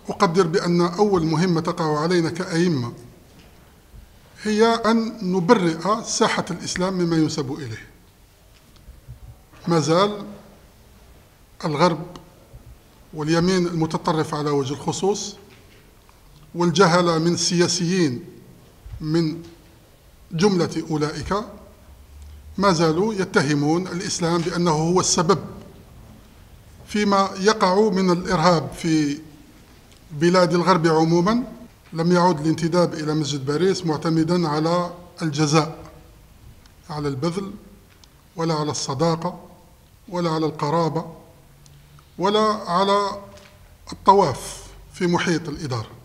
أقدر بأن أول مهمة تقع علينا كأئمة هي أن نبرئ ساحة الإسلام مما ينسب إليه. ما زال الغرب واليمين المتطرف على وجه الخصوص والجهلة من السياسيين من جملة أولئك ما زالوا يتهمون الإسلام بأنه هو السبب فيما يقع من الإرهاب في بلاد الغرب عموما. لم يعد الانتداب إلى مسجد باريس معتمدا على الجزاء، على البذل ولا على الصداقة ولا على القرابة ولا على الطواف في محيط الإدارة.